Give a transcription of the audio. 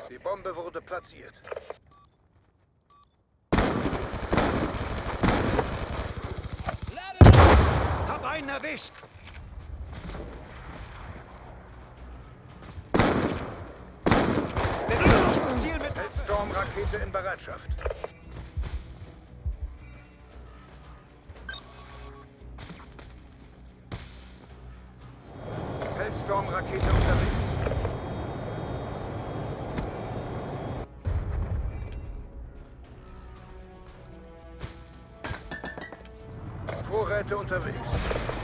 Die Bombe wurde platziert. Hab einen erwischt! Ziel mit Hellstorm-Rakete in Bereitschaft. Hellstorm-Rakete unterwegs. Vorräte unterwegs.